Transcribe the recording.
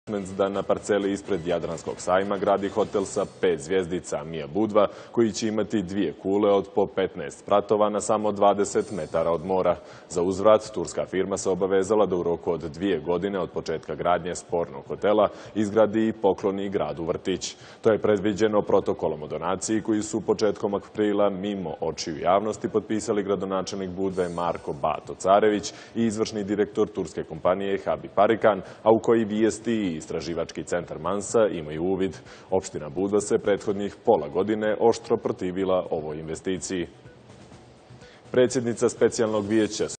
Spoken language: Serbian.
da na parceli ispred Jadranskog sajma gradi hotel sa 5 zvjezdica Mia Budva, koji će imati 2 kule od po 15 spratova na samo 20 metara od mora. Za uzvrat, turska firma se obavezala da u roku od 2 godine od početka gradnje spornog hotela izgradi i pokloni gradu vrtić. To je predviđeno protokolom o donaciji koji su početkom aprila mimo očiju javnosti potpisali gradonačelnik Budve Marko Bato Carević i izvršni direktor turske kompanije Habi Parikan, a u koji vijesti i istraživački centar Mansa imaju uvid. Opština Budva se prethodnih pola godine oštro protivila ovoj investiciji. Predsjednica specijalnog vijeća